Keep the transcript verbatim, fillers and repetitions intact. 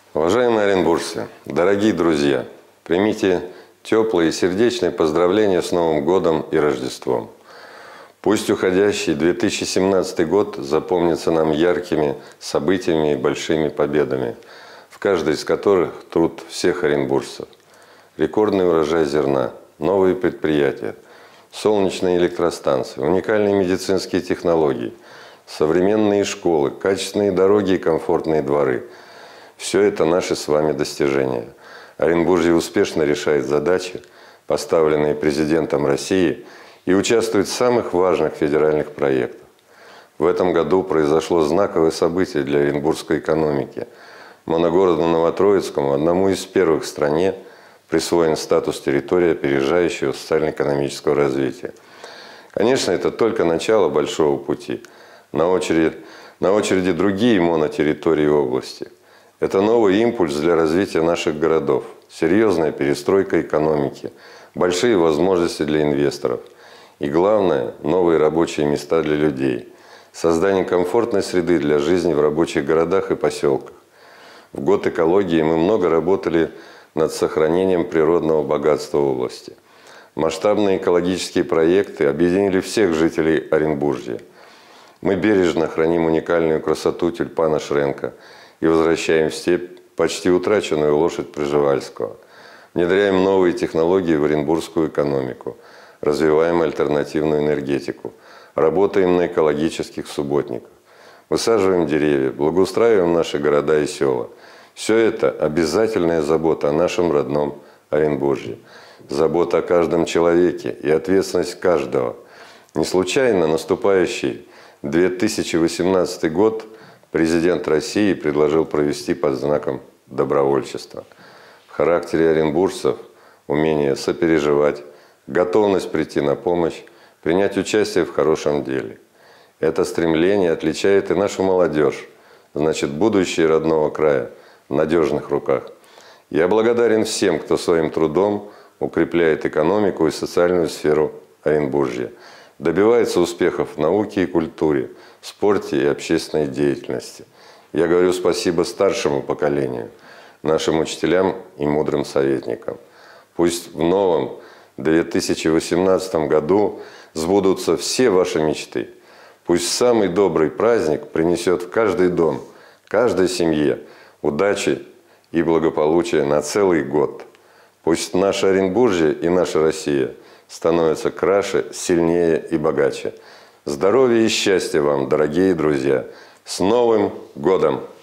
Уважаемые оренбуржцы, дорогие друзья, примите теплые и сердечные поздравления с Новым годом и Рождеством. Пусть уходящий две тысячи семнадцатый год запомнится нам яркими событиями и большими победами, в каждой из которых труд всех оренбуржцев. Рекордный урожай зерна, новые предприятия, солнечные электростанции, уникальные медицинские технологии, современные школы, качественные дороги и комфортные дворы – все это наши с вами достижения. Оренбуржье успешно решает задачи, поставленные президентом России, и участвует в самых важных федеральных проектах. В этом году произошло знаковое событие для оренбургской экономики. Моногороду Новотроицкому, одному из первых в стране, присвоен статус территории опережающего социально-экономического развития. Конечно, это только начало большого пути. На очереди, на очереди другие монотерритории области. Это новый импульс для развития наших городов, серьезная перестройка экономики, большие возможности для инвесторов и, главное, новые рабочие места для людей, создание комфортной среды для жизни в рабочих городах и поселках. В год экологии мы много работали над сохранением природного богатства области. Масштабные экологические проекты объединили всех жителей Оренбуржья. Мы бережно храним уникальную красоту тюльпана Шренка и возвращаем в степь почти утраченную лошадь Пржевальского. Внедряем новые технологии в оренбургскую экономику, развиваем альтернативную энергетику, работаем на экологических субботниках, высаживаем деревья, благоустраиваем наши города и села. Все это обязательная забота о нашем родном Оренбуржье, забота о каждом человеке и ответственность каждого. Не случайно наступающий две тысячи восемнадцатый год президент России предложил провести под знаком добровольчества. В характере оренбуржцев умение сопереживать, готовность прийти на помощь, принять участие в хорошем деле. Это стремление отличает и нашу молодежь. Значит, будущее родного края в надежных руках. Я благодарен всем, кто своим трудом укрепляет экономику и социальную сферу Оренбуржья, добивается успехов в науке и культуре, спорте и общественной деятельности. Я говорю спасибо старшему поколению, нашим учителям и мудрым советникам. Пусть в новом две тысячи восемнадцатом году сбудутся все ваши мечты. Пусть самый добрый праздник принесет в каждый дом, каждой семье удачи и благополучия на целый год. Пусть наше Оренбуржье и наша Россия становятся краше, сильнее и богаче. Здоровья и счастья вам, дорогие друзья! С Новым годом!